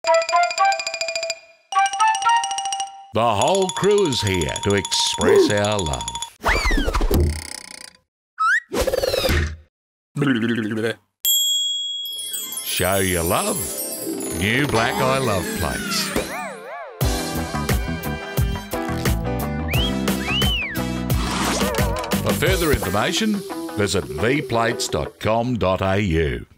The whole crew is here to express our love. Show your love. New black I Love plates. For further information, visit vplates.com.au.